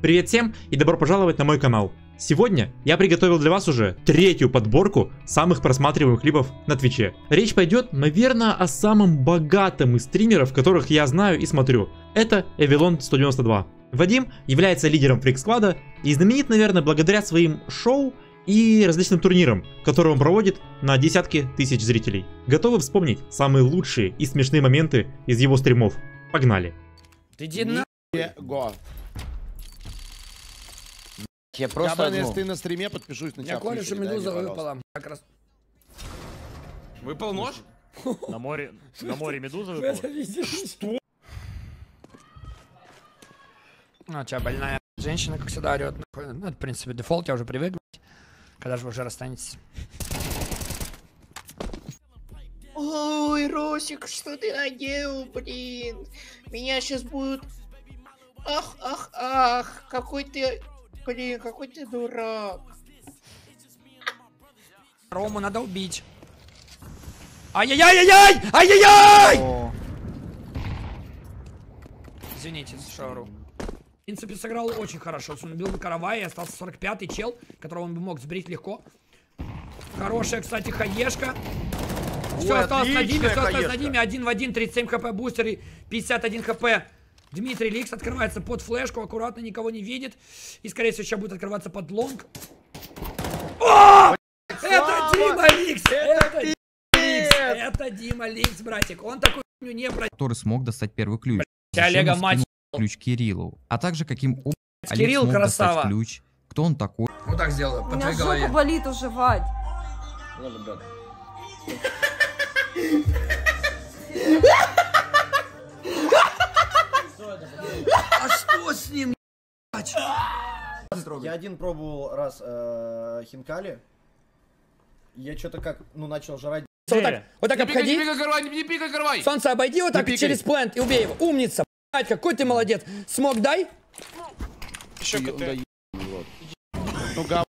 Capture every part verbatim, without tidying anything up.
Привет всем и добро пожаловать на мой канал. Сегодня я приготовил для вас уже третью подборку самых просматриваемых клипов на Твиче. Речь пойдет, наверное, о самом богатом из стримеров, которых я знаю и смотрю. Это Эвилон сто девяносто два. Вадим является лидером фрик-склада и знаменит, наверное, благодаря своим шоу и различным турнирам, которые он проводит на десятки тысяч зрителей. Готовы вспомнить самые лучшие и смешные моменты из его стримов? Погнали! Ты иди на... Го. Я просто, я, ну... если ты на стриме, подпишусь на тебя. Я кореш, медуза выпала. Как раз... Выпал нож? На море, на море медуза выпала? Что? Ну, чё, больная женщина, как всегда, орёт. Ну, это, в принципе, дефолт, я уже привык. Когда же вы уже расстанетесь? Ой, Росик, что ты наделал, блин? Меня сейчас будут... Ах, ах, ах, какой ты... Блин, какой ты дурак. Рому надо убить. Ай-яй-яй-яй-яй! Ай-яй-яй! Извините, Шару. В принципе, сыграл очень хорошо. Он убил Каравая, остался сорок пятый чел, которого он бы мог сбрить легко. Хорошая, кстати, хаешка. Все осталось на Диме, все осталось на Диме. Один в один, тридцать семь хп бустер и пятьдесят один хп. Дмитрий Ликс открывается под флешку, аккуратно, никого не видит. И, скорее всего, сейчас будет открываться под лонг. О! Это Дима Ликс! Это Дима Ликс! Это Дима Ликс, братик. Он такой не брать. Который смог достать первый ключ. Олега мать. Ключ Кириллу. А также каким образом Кирилл смог красава. достать ключ. Кто он такой? Вот так сделаю, по твоей голове. У меня жопа болит уже, Вадь. Ладно, брат. А что с ним? Я один пробовал раз э, хинкали. Я что-то как, ну, начал жрать. Вот так, вот так обходи. Не пикай, Карвай, не пикай, Карвай. Солнце, обойди вот так через плент и убей его. Умница. Блять, какой ты молодец. Смог дай. Еще КТ. Ну, гав...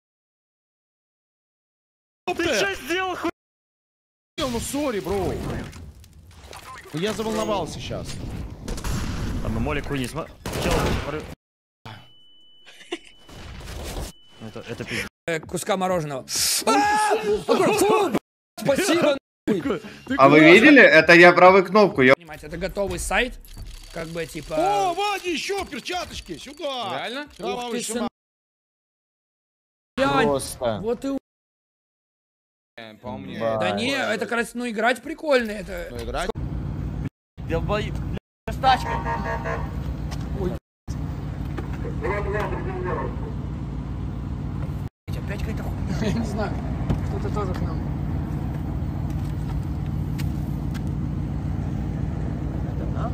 Ты что сделал, хуй? Ну, сори, бро. Ну, я заволновался сейчас. Там на моле хуй не смотри. Это, это пиздец. Куска мороженого. Спасибо. А вы видели? Это я правой кнопку. Я... Понимаете, это готовый сайт. Как бы типа... О, Вадя, еще перчаточки, сюда. Реально? Ух ты, сын... Просто. Вот и... По мне. Да не, это, как раз, ну, играть прикольно. Это... Ну, играть? Я бою... С тачкой. Ой. Опять какая-то хуйня. Я не знаю. Кто-то тоже к нам. Это нам?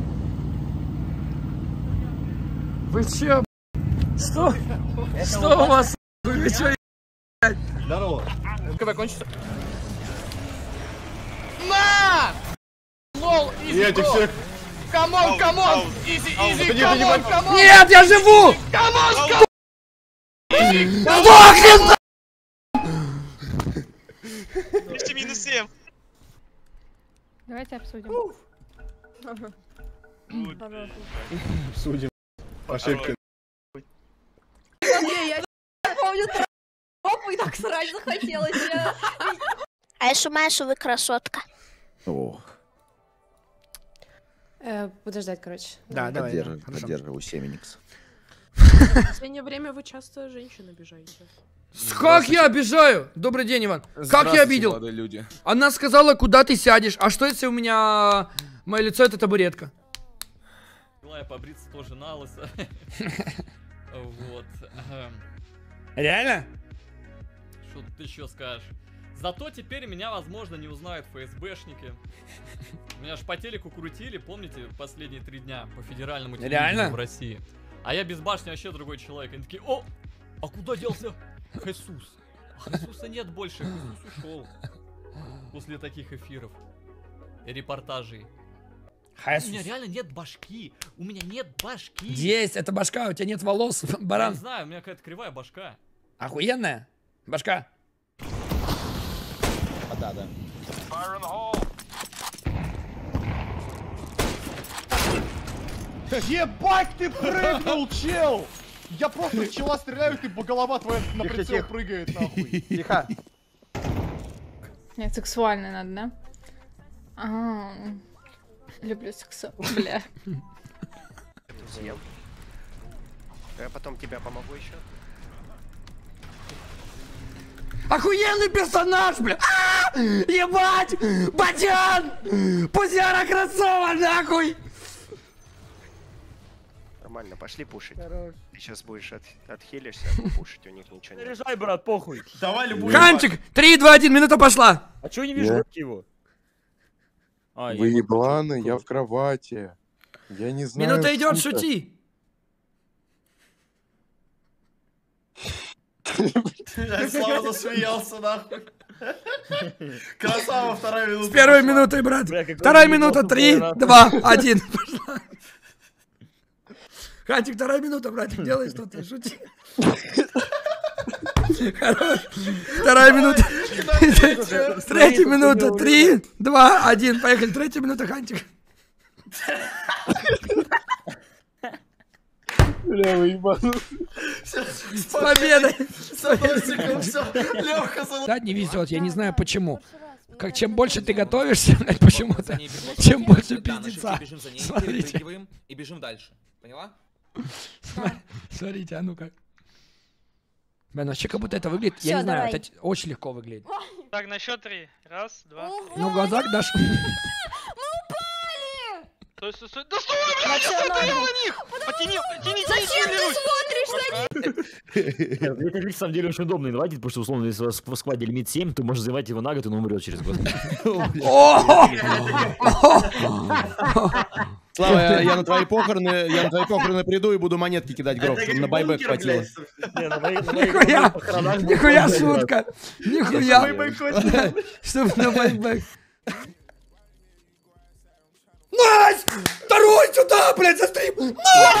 Вы че? Что? Что у вас? Вы че? Здорово. КВ кончится. На! Лол, изи, всех... камон, камон! Изи, изи, камон, камон! Нет, я живу! Камон, камон! Сдохни! Почти минус семь. Давайте обсудим. Обсудим. Ошибка. Я помню, тропу и так срать захотелось. Айшу Майшу, вы красотка. Ох. Буду ждать, короче. Да, давай. Поддерживаю Семеникс. В последнее время вы часто женщин обижаете. Как я обижаю? Добрый день, Иван. Как я обидел? Люди. Она сказала, куда ты сядешь. А что если у меня мое лицо это табуретка? Я побриться тоже на лысо. Вот. Реально? Что ты еще скажешь? Зато теперь меня, возможно, не узнают ФСБшники. Меня ж по телеку крутили, помните, последние три дня по федеральному телевидению в России. А я без башни вообще другой человек. Они такие: о, а куда делся Хесус? А Хесуса нет больше, Хесус ушел. После таких эфиров и репортажей. Хесус. У меня реально нет башки. У меня нет башки. Есть, это башка, у тебя нет волос, баран. Я не знаю, у меня какая-то кривая башка. Охуенная башка. А, да, да. Ебать ты прыгнул, чел! Я просто в чела стреляю, ты голова твоя на прицел прыгает, нахуй. Тихо. Нет, сексуальный надо, да? А, люблю сексу, бля. Я потом тебя помогу еще. Охуенный персонаж, бля! А! Ебать! Батян! Пузяра красава, нахуй! Нормально, пошли пушить. Хорош. Ты сейчас будешь от, отхилишься, а пушить у них ничего не... Заряжай, брат, похуй. Давай любую. Ханчик! три, два, один, минута пошла! А чё я не вижу его? А, вы ебланы, я в кровати. Я не знаю. Минута идет, шути! Слава засмеялся, нахуй. Красава, вторая минута. С первой минутой, брат. Вторая минута, три, два, один. Хатик, вторая минута, братик, делай что-то, шути. Хорош. Вторая минута. Третья минута, три, два, один. Поехали, третья минута, Хантик. Бля, вы ебану. С победой! Лёха, Да, не везет, я не знаю почему. Как чем больше ты готовишься, почему-то, чем больше пиздеца. Смотрите. И бежим дальше. Поняла? Смотрите, а ну-ка. Блин, вообще как будто это выглядит, я не знаю, это очень легко выглядит. Так, на счет три. Раз, два. Ну, в глазах дашь. Стой, стой, стой. Да стой, блядь, я смотрел на них! Потяни, потяни, Зачем ты смотришь на них? Это на самом деле очень удобно инвайтить, потому что, условно, если у вас в скваде лимит семь, то можешь завать его на год, и он умрет через год. Слава, я на твои похороны, я на твои похороны приду и буду монетки кидать гроб, чтобы на байбек хватило. Нихуя, нихуя шутка. Нихуя. Чтобы на байбек. Найс! Второй сюда, блядь, за стрим!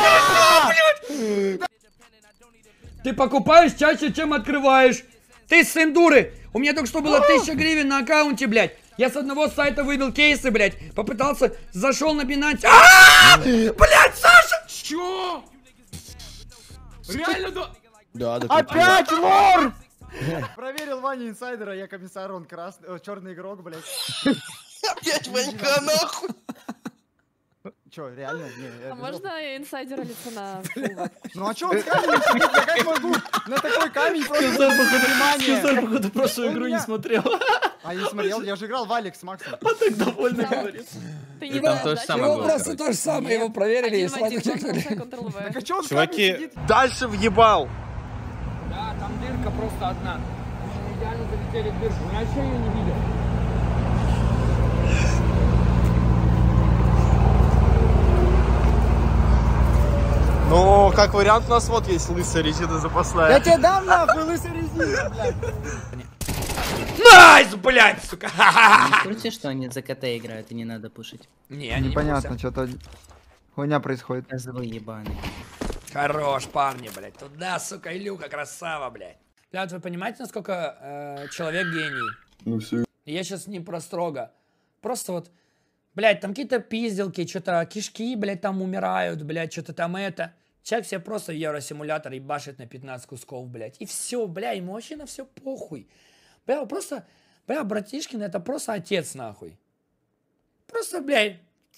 Ты покупаешь чаще, чем открываешь. Ты сын дуры. У меня только что было тысяча гривен на аккаунте, блядь. Я с одного сайта выбил кейсы, блядь. Попытался, зашел на Binance. Блядь, Саша! Чё? Реально, да? Да, да. Опять лор! Проверил Ваню инсайдера, я комиссар, он красный, черный игрок, блядь. Опять Ванька, нахуй! Чё, реально? Не, а можно инсайдера лица на... Ну а чё он с камнем сидит? Я как могу на такой камень просто внимание? Кизар, походу, прошлую игру не смотрел. А я не смотрел, я же играл в Алекс с Максом. Он так довольно говорит. Ты не там то же самое было, просто то же самое, его проверили и сразу чекнули. Так а чё он с Чуваки, камнем сидит? Дальше въебал. Да, там дырка просто одна. Мы идеально залетели в дырку, я вообще ее не видел. Ну, как вариант, у нас вот есть лысая резина запасная. Я тебе дам нахуй лысая резина, блядь. Найс, блядь, сука! В курсе, что они за КТ играют и не надо пушить? Не, не Непонятно, что-то хуйня происходит. Козлы ебаные. Хорош, парни, блядь. Туда, сука, Илюха, красава, блядь. Блядь, вы понимаете, насколько э, человек гений? Ну все. Я сейчас не про строго. Просто вот, блядь, там какие-то пизделки, что-то кишки, блядь, там умирают, блядь, что-то там это. Человек себе просто в евросимулятор ебашит на пятнадцать кусков, блядь. И все, бля, ему вообще на все похуй. Бля, просто, бля, братишкин, это просто отец, нахуй. Просто, блядь.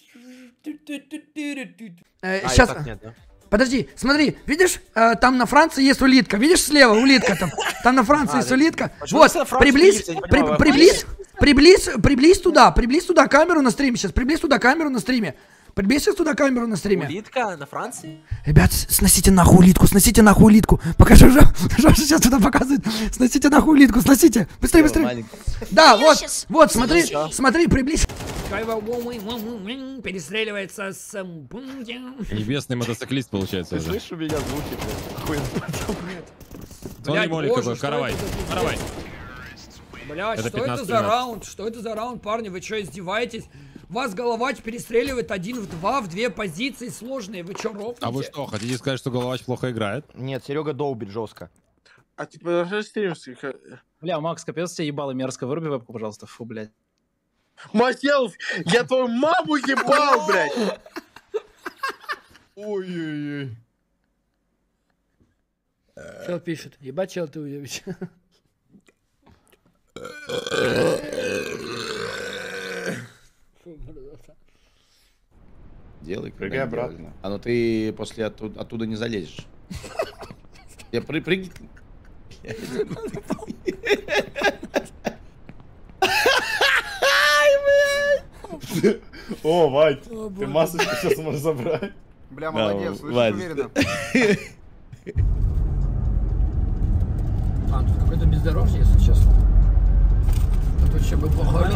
Э, сейчас... Подожди, смотри, видишь, э, там на Франции есть улитка. Видишь слева улитка там? Там на Франции есть улитка. Вот, приблизь, при, приблизь, приблизь, приблизь туда, приблизь туда камеру на стриме сейчас, приблизь туда камеру на стриме. Приблизь сейчас туда камеру на стриме. Улитка на Франции? Ребят, сносите нахуй улитку, сносите нахуй улитку. Покажи, что сейчас туда показывает. Сносите нахуй улитку, сносите. Быстрее, быстрее. Да, вот, вот, смотри, смотри, приблизь. Перестреливается с... Небесный мотоциклист получается уже. Слышишь, у меня звуки, Нет. Смотри, Молик какой, каравай, каравай. Блядь, что это за раунд? Что это за раунд, парни? Вы что, издеваетесь? Вас Головач перестреливает один в два, в две позиции сложные. Вы что, ровните? А вы что, хотите сказать, что Головач плохо играет? Нет, Серега долбит жестко. А ты подожди стримский. Бля, Макс, капец, тебе ебало мерзко. Выруби вебку, пожалуйста. Фу, блядь. Мател, я твою маму ебал, блядь. Ой-ой-ой. Чел пишет, ебать, чел ты уебись. Делай, прыгай обратно. А ну ты после оттуда, оттуда не залезешь. Я при прыгай. О, Вать, ты масочку сейчас можешь забрать. Бля, молодец, слышишь, уверенно. А, тут какое-то бездорожье, если честно. А тут еще бы плохо.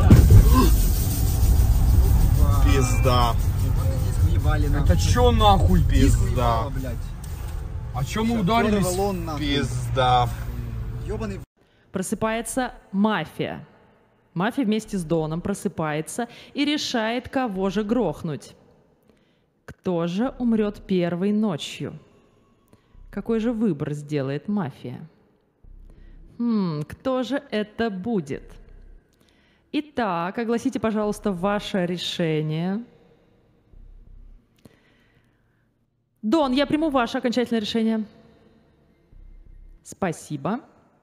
Пизда. Это чё нахуй? Пизда. А чё мы ударились? Пизда. Просыпается мафия. Мафия вместе с Доном просыпается и решает, кого же грохнуть. Кто же умрет первой ночью? Какой же выбор сделает мафия? Хм, кто же это будет? Итак, огласите, пожалуйста, ваше решение. Дон, я приму ваше окончательное решение. Спасибо.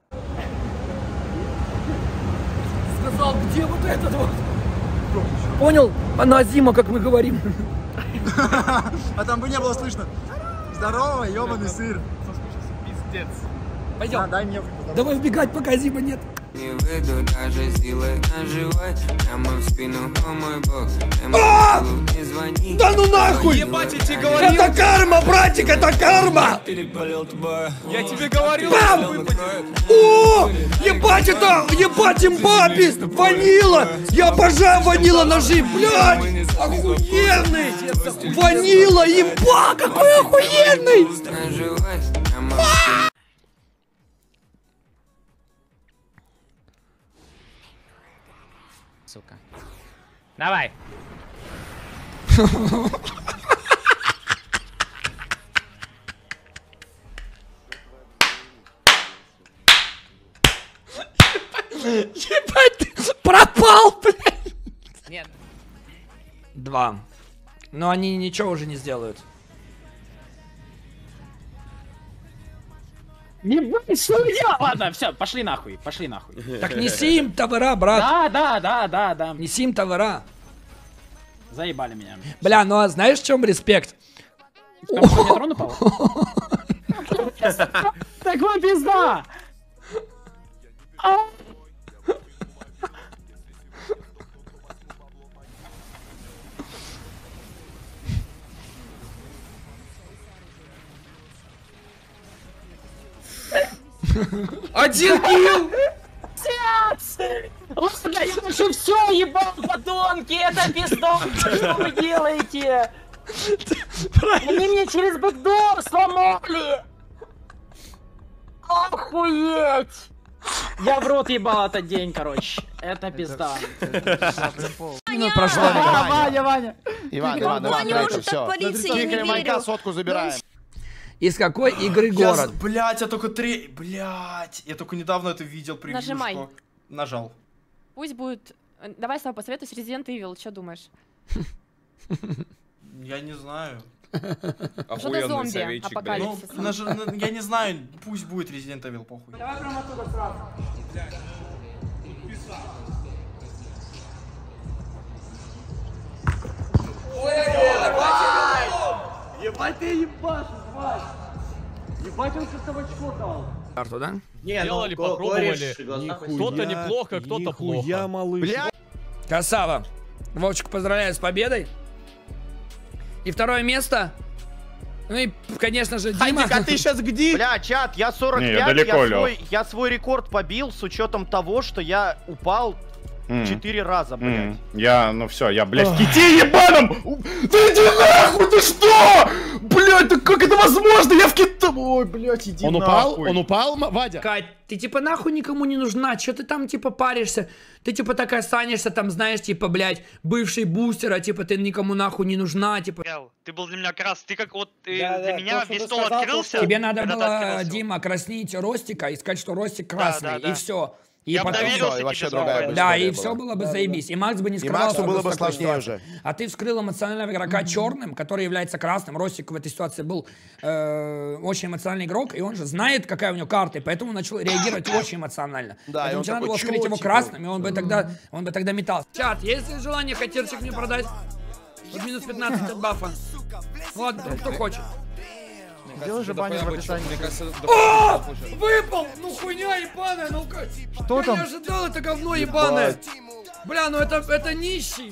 Сказал, где вот этот вот? Понял? Назима, как мы говорим. А там бы не было слышно. Здорово, ёбаный сыр. Пиздец. Пойдем. А, дай мне. Давай убегать, пока Зима нет. Не выйду даже силой наживой, прямо в спину, о мой бог. А! Не звони. Да ну нахуй! Ебать, я тебе говорил! Это карма, братик, это карма! Я тебе говорил! Бам! О! Ебать, это, ебать, имбапис! Ванила! Я обожаю ванила ножи, блядь! Охуенный! Ванила, еба, какой охуенный! Сука. Давай. Ебать, ты пропал, блядь! Нет. Два. Но они ничего уже не сделают. Ебать, что я? Ладно, все, пошли нахуй, пошли нахуй. Так неси им товара, брат. Да, да, да, да, да. Неси им товара. Заебали меня. Бля, ну а знаешь, в чем респект? Там что, метрон упал? Такой пизда! Один килл! Ладно, я уже все ебал, подонки, это пиздон, что вы делаете? Они мне через бэкдор сломали! Охуеть! Я в рот ебал этот день, короче. Это пизда. Минут прошло, Ваня, Ваня, Ваня. Иван, Иван, Иван, это все. Тигры, Манька, сотку забираем. Из какой игры город? Блять, я только три... Блять, я только недавно это видел, превьюшку. Нажимай. Нажал. Пусть будет... Давай с тобой посоветуюсь, Resident Evil, что думаешь? Я не знаю. Что-то зомби, апокалипсис. Ну, наж... я не знаю, пусть будет Resident Evil, похуй. Давай прямо оттуда сразу. Ебать ты ебашь, ебать! Ебать, он сейчас табачку дал. Карту, да? Не, делали, ну, попробовали. Кто-то неплохо, кто-то плохо. Малыш. Красава. Вовчик, поздравляю с победой. И второе место. Ну и, конечно же, Дима. Хайдик, а ты сейчас где? Бля, чат, я сорок пять, не, я, далеко, я, свой, я свой рекорд побил с учетом того, что я упал четыре mm. раза, блядь. Mm. Я, ну все, я, блядь, в ките ебаном! Да иди нахуй, ты что? Блядь, да как это возможно? Я в ките... Ой, блядь, иди Он нахуй. упал? Он упал, Вадя? Кать, ты типа нахуй никому не нужна, чё ты там типа паришься? Ты типа так останешься там, знаешь, типа, блядь, бывший бустер, а типа ты никому нахуй не нужна, типа... Ты был для меня крас, ты как вот, ты, да, для да, меня то, весь стол открылся. Тебе надо было, Дима, краснить Ростика и сказать, что Ростик красный, да, да, и да. все. И Я потом... доверился и вообще тебе, другая да. Да, и была. все было бы заебись. И Макс бы не И скрывал, Максу что было был бы в такой сложнее ситуации. уже. А ты вскрыл эмоционального игрока черным, который является красным. Ростик в этой ситуации был э, очень эмоциональный игрок, и он же знает, какая у него карта, и поэтому начал реагировать очень эмоционально. Да, и Поэтому он тебе надо такой, было скрыть чё, его типа? красным, и он бы тогда, он бы тогда метал. Чат, есть ли желание хатирчик мне продать? Вот минус пятнадцать от бафа. Вот, кто хочет. Сделай же баннер в описании. О! Выпал! Ну хуйня ебаная, ну-ка! Что Я там? не ожидал, это говно ебаное! Бля, ну это, это нищий!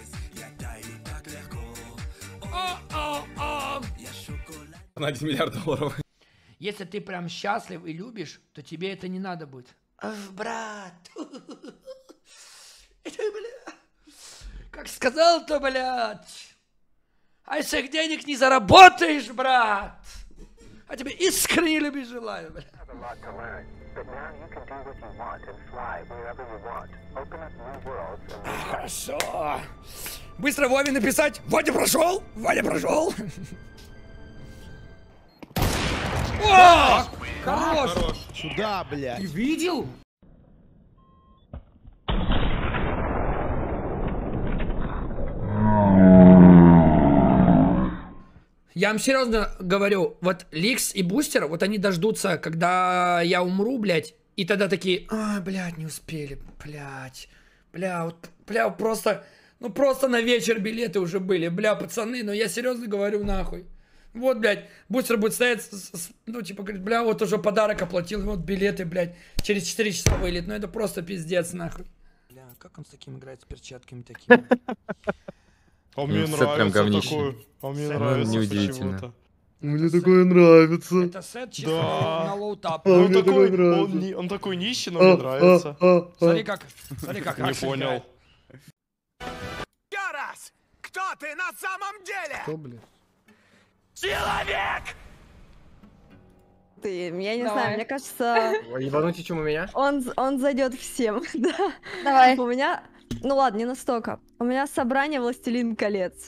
А, а, а. На один миллиард долларов. Если ты прям счастлив и любишь, то тебе это не надо будет. Ах, брат! Это, бля... Как сказал-то, блядь! А если денег не заработаешь, брат! А тебе искренне любви желаю, блядь. Хорошо. Быстро Вове написать. Вадя прошел! Вадя прошел! О! Хорош! Сюда, блядь. Ты видел? Я вам серьезно говорю, вот Ликс и Бустер, вот они дождутся, когда я умру, блядь, и тогда такие, а, блядь, не успели, блядь, бля, вот, бля, просто, ну просто на вечер билеты уже были, бля, пацаны, ну я серьезно говорю, нахуй. Вот, блядь, Бустер будет стоять, с, с, ну, типа, говорит, бля, вот уже подарок оплатил, вот билеты, блядь, через четыре часа вылет, ну это просто пиздец, нахуй. Бля, как он с таким играет, с перчатками такими? А мне нравится такое. А мне нравится неудивительно. Мне такое нравится. Это сет чисто Да. на лоу-тап. Он такой, он, не- он такой нищий, но мне нравится. Смотри как, смотри как. Не Аксель понял. играет. Ярас! Кто ты на самом деле? Что, блядь? Человек! Ты, я не Давай. знаю, мне кажется, Ебанутый, чем у меня? он, он зайдет всем, да. Давай. У меня, ну ладно, не настолько. У меня собрание «Властелин колец».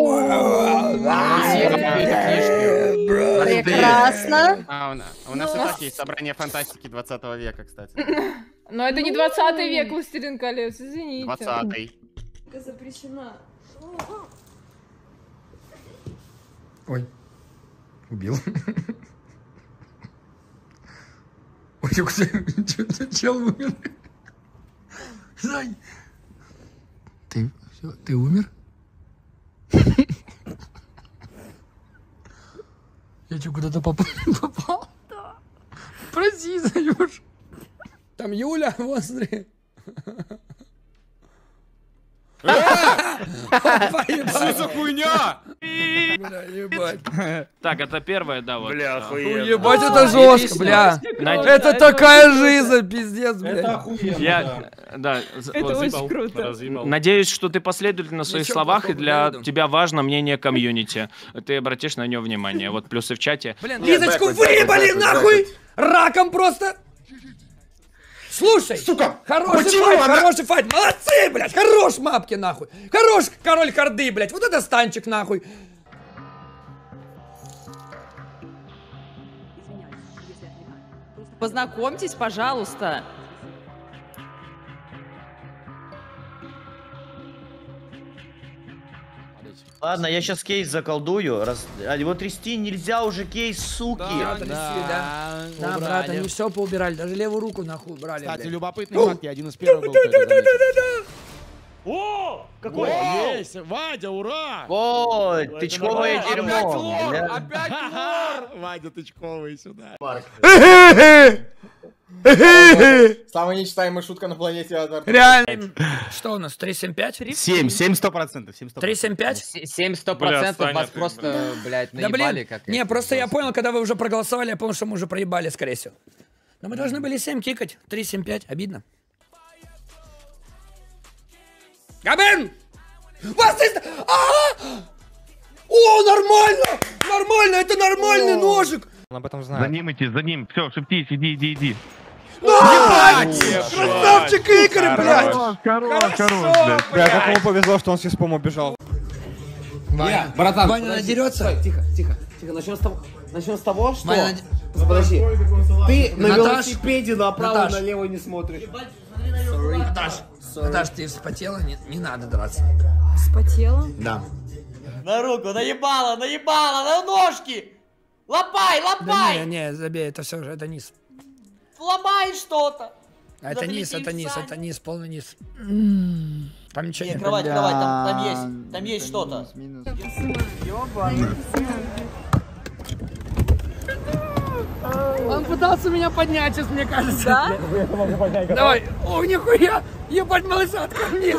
Прекрасно. А, у нас и так есть собрание фантастики двадцатого века, кстати. Но это не двадцатый век, Властелин колец, извините. двадцатый. Запрещена. Ой, убил. Ой, что-то чел умер. Зай, ты, всё, ты умер? Я что, куда-то попал? Попал? Да. Прости, Заюш. Там Юля, вот смотри. Что за хуйня? Бля, ебать. Так, это первое, да, вот. Бля, Ебать, это жестко, бля. Это такая жизнь, пиздец, бля. Я, да, Это очень круто. надеюсь, что ты последовательна в своих Ничего словах, и плохого для не веду. тебя важно мнение комьюнити. Ты обратишь на него внимание. Вот плюсы в чате. Блин, Лизочку выебали нахуй! Раком просто! Слушай, сука, хороший файт, она... хороший файт, молодцы, блядь, хорош мапки, нахуй, хорош король харды, блядь, вот это станчик, нахуй. Познакомьтесь, пожалуйста. Ладно, я сейчас кейс заколдую. Раз... А его трясти нельзя уже, кейс, суки. Да, тряси, да. Да, брат, они все поубирали, даже левую руку нахуй убрали. Кстати, блядь. любопытный факт, я один из первых был, кто это заметил. О! Какой? Вау! Есть! Вадя, ура! О, тычковое дерьмо. Опять лор, бля. опять лор. Вадя тычковый сюда. Самая нечитаемая шутка на планете Азар. Реально. Что у нас, три семь пять? семь, семь сто процентов. три семь пять? семь сто процентов вас просто, блядь, Да наебали блин, как не, это, просто я просто. понял, когда вы уже проголосовали, я понял, что мы уже проебали, скорее всего. Но мы должны были семь кикать, три семь пять, обидно. Габен! Вас здесь... А! О, нормально! Нормально, это нормальный ножик! Он об этом знает. За ним идти, за ним. Все, шептись, иди, иди, иди. Ебать! Красавчик Игорь, блядь! Хорош, хорош, блядь. Бля, как ему повезло, что он с Испом убежал. Ваня, братан, Ваня надерется. Тихо, тихо, тихо, начнем с того. Начнем с того, что... Моя... Подожди. Ты на Наташ, велосипеде направо-налево Наташ. не смотришь. Наташ, Наташ, ты вспотела? Не, не надо драться. Вспотела? Да. На руку, наебало, наебало, на ножки! Лопай, Да лопай! не, не, забей, это все же, это низ. Ломай что-то! А это низ, Запретим это низ, сами. это низ, полный низ. М-м-м. Там ничего Нет, нет. кровать, кровать, там, там есть, там есть что-то. Он пытался меня поднять сейчас, мне кажется. Да? Давай. О, нихуя! Ебать, малышатка мне.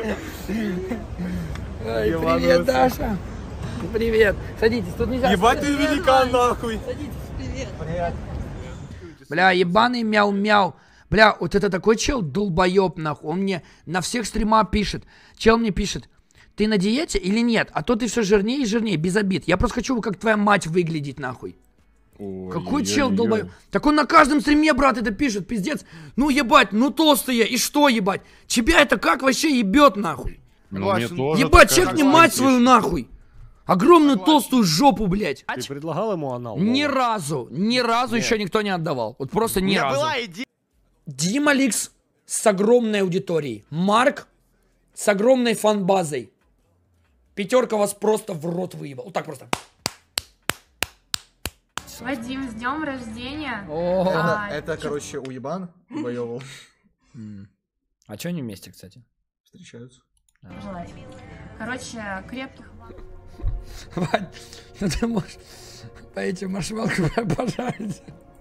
Ой, привет, Даша. Привет. Садитесь, тут нельзя. Ебать ты великан, нахуй. Садитесь, привет. Привет. Бля, ебаный мяу-мяу. Бля, вот это такой чел долбоеб, нахуй. Он мне на всех стримах пишет. Чел мне пишет: ты на диете или нет? А то ты все жирнее и жирнее, без обид. Я просто хочу, как твоя мать выглядеть, нахуй. Ой, Какой ой, чел ой, долбоеб. ой. Так он на каждом стриме, брат, это пишет, пиздец. Ну ебать, ну толстая, и что ебать? Тебя это как вообще ебет, нахуй? Ну, мне тоже Ебать, такая чекни же мать пишет. свою, нахуй. Огромную толстую жопу, блядь. Ты предлагал ему анал? Ни разу, ни разу еще никто не отдавал. Вот просто ни разу. Дима Ликс с огромной аудиторией. Марк с огромной фан-базой. Пятерка вас просто в рот выебал. Вот так просто. Вадим, с днем рождения. О. А, Это, короче, уебан боевал. А че они вместе, кстати? Встречаются. Желаю. Короче, крепких. Вань, ну ты можешь по этим маршмелкам пожарить.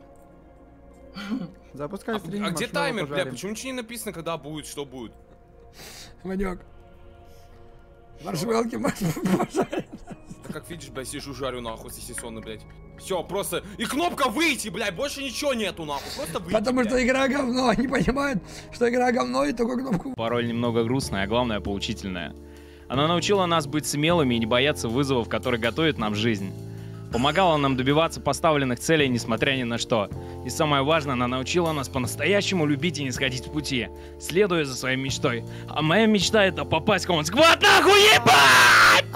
Запускай стрим. А где маршмеллоу таймер, бля? пожарим. Почему ничего не написано, когда будет, что будет? Ванек. Маршмелки можешь пожарить. Как видишь, блядь, сижу, жарю нахуй сосисоны, блядь. Все, просто... И кнопка выйти, блядь, больше ничего нету, нахуй. Просто выйти, Потому блядь. что игра говно. Они понимают, что игра говно и только кнопку. Пароль немного грустная, а главное поучительная. Она научила нас быть смелыми и не бояться вызовов, которые готовят нам жизнь. Помогала нам добиваться поставленных целей, несмотря ни на что. И самое важное, она научила нас по-настоящему любить и не сходить с пути, следуя за своей мечтой. А моя мечта — это попасть в Common Squad, нахуй, ебать!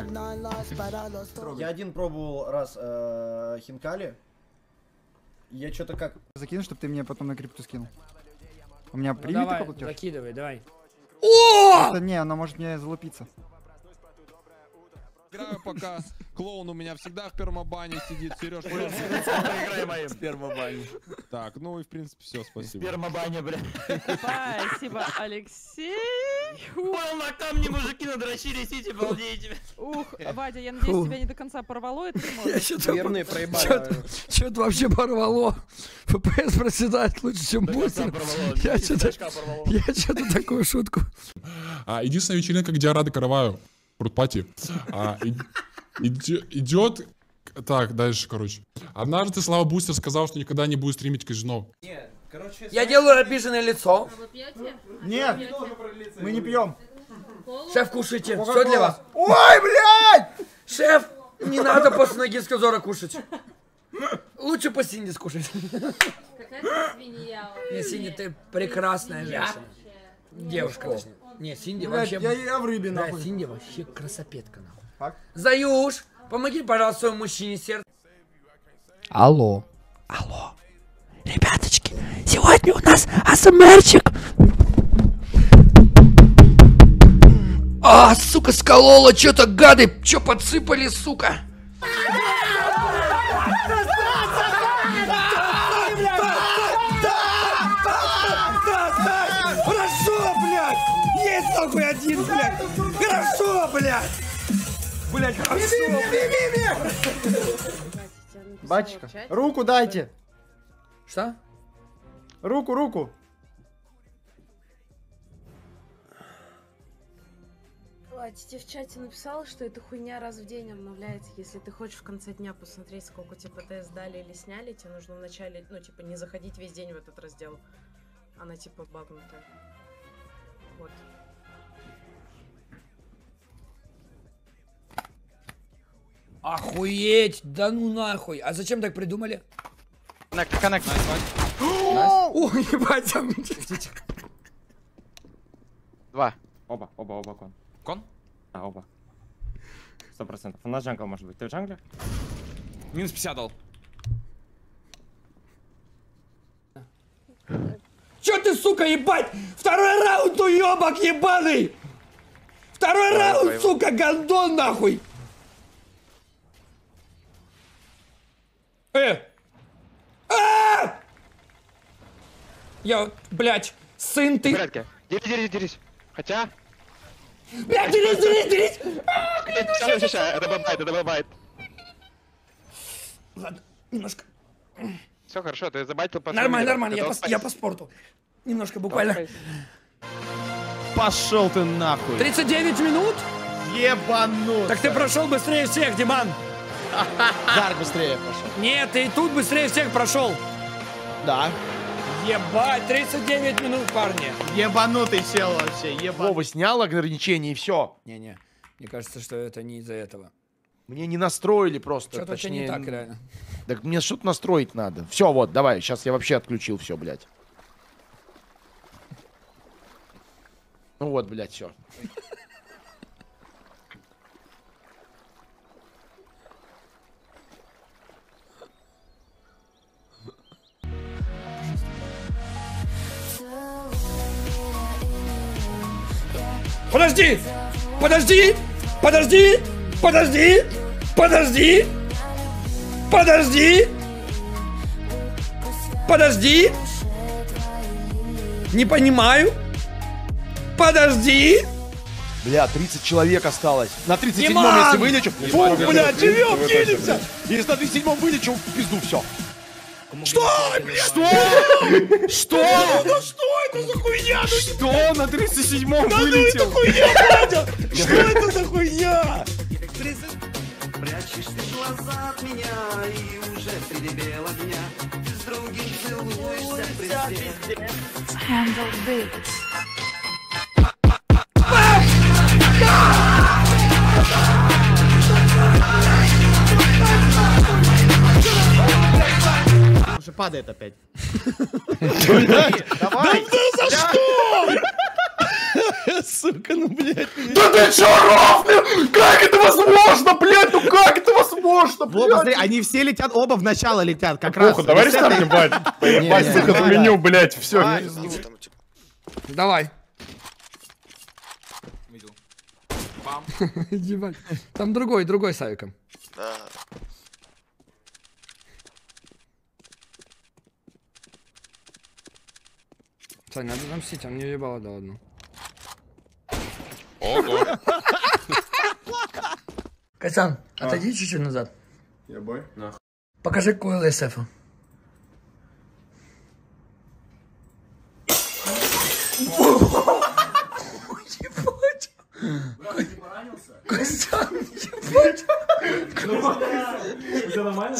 Я один пробовал раз э, хинкали. Я что-то как... Закину, чтобы ты мне потом на крипту скинул. У меня Ну, примет давай, платеж? закидывай, давай. О! Не, она может мне залупиться. Играю пока. Клоун у меня всегда в пермобане сидит. Сереж, Проиграй моим. Спермобане. Так, ну и в принципе все, спасибо. Спермобаня, бля. Спасибо, Алексей. Понял, на камне мужики надрочили, сидите, балдеете. Ух, Вадя, я надеюсь, Фу. тебя не до конца порвало, это не Я может. что-то Верные проебали. Что-то вообще порвало. ФПС проседает лучше, чем бустер. Я что-то я что-то такую шутку. А, единственная вечеринка, где я рады караваю. Фрутпати. А, и- иди- идет... Так, дальше, короче. Однажды Слава Бустер сказал, что никогда не будет стримить казино. Я делаю обиженное лицо. Нет, мы не пьем. Шеф, кушайте. Все Кока-кола. для вас. Ой, блядь! Шеф, не надо после ноги с козора кушать. Лучше по Синди скушать. Какая ты свинья. Не, Синди, ты прекрасная женщина. Девушка, точнее. Не, Синди Блядь, вообще... я- я в рыбе, Да, нахуй. Синди вообще красопетка, нахуй. Факт. Заюш, помоги, пожалуйста, своему мужчине сердце. Алло. Алло. Ребяточки, сегодня у нас АСМРчик. А, сука, сколола, что-то гады, что подсыпали, сука? Хорошо, блядь! Есть нахуй один, блядь! Хорошо, блядь! Блядь, хорошо! Батюшка, руку дайте. Что? Руку, руку. Вадь, тебе в чате написала, что эта хуйня раз в день обновляется. Если ты хочешь в конце дня посмотреть, сколько типа ТС дали или сняли, тебе нужно вначале, ну, типа, не заходить весь день в этот раздел. Она типа багнутая. Вот. Охуеть! Да ну нахуй! А зачем так придумали? Коннект, коннект. О, ебать, там... Два. Оба, оба, оба кон. Кон? А, оба. Сто процентов. У нас джангл может быть. Ты в джангле? Минус пятьдесят дал. Чё ты, сука, ебать? Второй раунд, уёбок ебаный! Второй Давай, раунд, давай. сука, гондон нахуй! Э! А! Я, блядь, сын ты... Порядке. Дерись, дерись, дерись. Хотя... Блядь, дерись, дерись, дерись! Сейчас, сейчас, это бабайт, это бабайт. Ладно, немножко. Все хорошо, ты забайтил по Нормально, нормально, я по, я по спорту. Немножко буквально. Пошел ты нахуй. тридцать девять минут? Ебанут. Так ты прошел быстрее всех, Диман. Дарк быстрее пошел. Нет, ты и тут быстрее всех прошел. Да. Ебать, тридцать девять минут, парни. Ебанутый чел вообще, ебанутый. Вова снял ограничения и все. Не-не, мне кажется, что это не из-за этого. Мне не настроили просто. Что-то точнее, не так, реально. Так мне что-то настроить надо. Все, вот, давай, сейчас я вообще отключил все, блядь. Ну вот, блядь, все. Подожди! Подожди! Подожди! Подожди! Подожди! Подожди! Подожди! Не понимаю. Подожди! Бля, тридцать человек осталось. На тридцать седьмом, Диман! если вылечу. Фу, блядь, живем, кинемся! Если на тридцать седьмом вылечу, в пизду все. Что? Что? Что? Ну что это за хуйня? Что? На тридцать седьмом Да ну вылетел? это хуйня, Вадя! Что это за хуйня? Прячешься глаза от меня, и уже среди бела дня с другим целуешься в прессе. Handle this. Уже падает опять. Давай! Да за что? Сука, ну, блядь. Да ты чё, ровно? Как это возможно, блядь? Ну как это возможно, Вова, блядь? смотри, они все летят, оба в начало летят, как раз. Плохо, давай рестартнем, бать. Поебать, выход в меню, блядь, все. Давай. Видел. Бам. Ебать. Там другой, другой с авиком. Да. Сань, надо намстить, он не ебало, да ладно. Ого. Кайсан, отойди чуть-чуть назад. Я бой? Нахуй. Покажи койл эс эф. Ебать. Кайсан, ебать. Все нормально?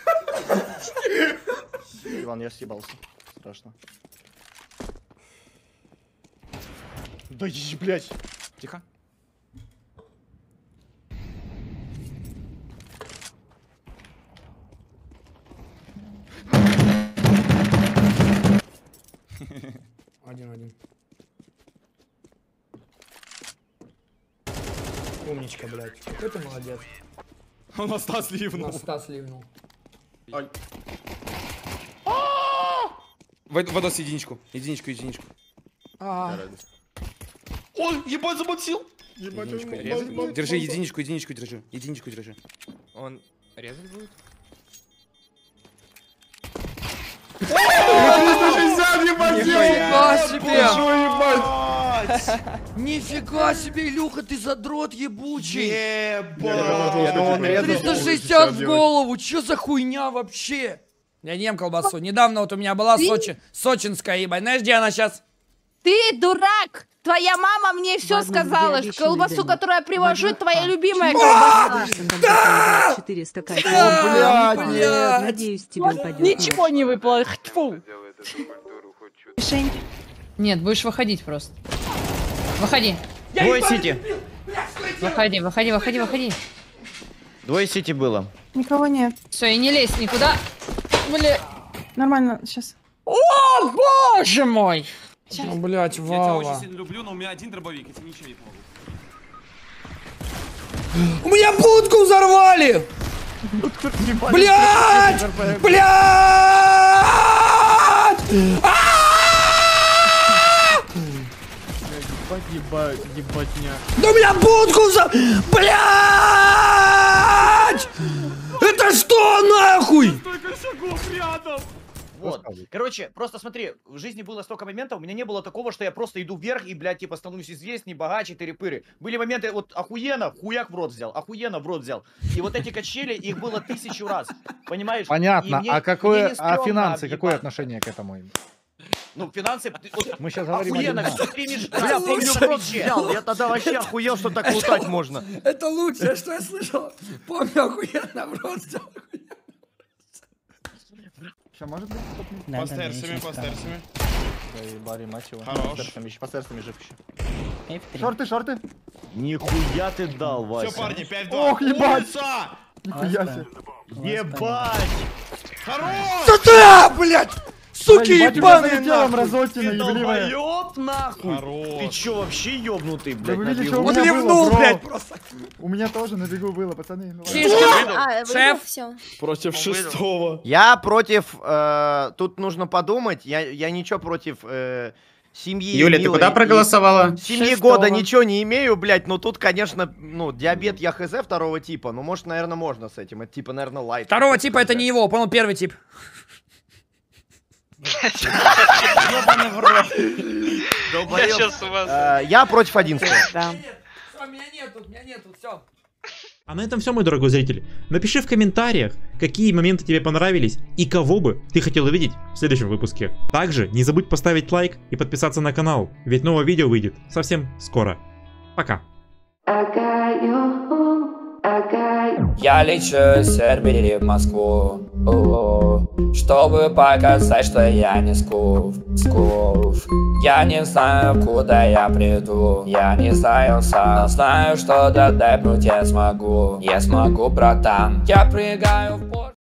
Иван, я съебался. Страшно. Да еб, блядь. Тихо. Один-один. Умничка, блядь. Какой ты молодец. Он на ста сливнул. На ста сливнул. Ай. Водос единичку. Единичку, единичку. А. Ой, ебать, забоксил. Единичку, Единичку. Держи, единичку, единичку держи. Единичку держи. Он резать будет? триста шестьдесят, ебать, Нифига себе! ебать! Нифига себе, Илюха, ты задрот ебучий! Ебать! триста шестьдесят в голову, чё за хуйня вообще? Я не ем колбасу. Недавно вот у меня была Сочи, сочинская, ебать. Знаешь, где она сейчас? Ты дурак! Твоя мама мне все сказала, что колбасу, которую я привожу, твоя любимая колбаса. Да! четыреста Да, блядь! Надеюсь, тебе упадет. Ничего не выпало. Тьфу. Нет, будешь выходить просто. Выходи. Двое сити. Выходи, выходи, выходи, выходи. Двое сити было. Никого нет. Все, и не лезь никуда. Бля. Нормально, сейчас. О, боже мой! Ну, блядь, Я тебя Вова. очень сильно люблю, но у меня один дробовик, я тебе ничего не помогу. У меня будку взорвали! Блять! Блять! Ебать, ебать, ебатня. Да у меня будку за... Блять! Это что нахуй? Столько шагов рядом. Вот. Короче, просто смотри, в жизни было столько моментов, у меня не было такого, что я просто иду вверх и, блядь, типа, становлюсь известней, богаче, тыры-пыры. Были моменты, вот, охуенно, хуяк в рот взял, охуенно в рот взял. И вот эти качели, их было тысячу раз, понимаешь? Понятно, мне, а какое, а а финансы, какое отношение к этому? Ну, финансы, вот, мы сейчас говорим охуенно, о все стримишь, Бля, помню, в рот взял, я тогда вообще охуел, что так лутать можно. Это лучшее, что я слышал. Помню, охуенно в рот взял. Сейчас может быть? По стерсами, по стерсами. Барри, мать его. Хорош. По стерсами жив еще. Шорты, шорты. Нихуя ты дал, Вася. Все, парни, пять-два. Ох, ебать. Улица! Нихуя себе. Ебать! Хорош! Да, блядь! Суки ебаные, Ты долбоёб, нахуй! Ты чё, вообще ёбнутый, блядь? Вы видели, на что у бегу? меня ливнул, было, бро? блядь, просто. У меня тоже на бегу было, пацаны. Ну, А, Шеф. все. Против шестого. Я против, э, тут нужно подумать, я, я ничего против э, семьи. Юля, ты милой куда и проголосовала? Семьи Шестого. года ничего не имею, блядь, но тут, конечно, ну, диабет я хз второго типа, ну, может, наверное, можно с этим, это типа, наверное, лайт. Второго типа это не его, понял, первый тип. Ёбаный в рот. Я сейчас у вас... Э, я против одиннадцатого. Да. Меня нету, меня нету, все. А на этом все, мой дорогой зритель. Напиши в комментариях, какие моменты тебе понравились и кого бы ты хотел увидеть в следующем выпуске. Также не забудь поставить лайк и подписаться на канал, ведь новое видео выйдет совсем скоро. Пока. Я лечу с Сербери в Москву, о-о-о, чтобы показать, что я не скуф, скуф. Я не знаю, куда я приду, я не знаю сам, но знаю, что додэпнуть я смогу, я смогу, братан. Я прыгаю в